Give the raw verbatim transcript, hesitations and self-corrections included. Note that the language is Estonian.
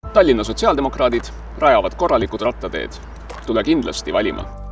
Tallinna sotsiaaldemokraadid rajavad korralikud rattateed. Tule kindlasti valima.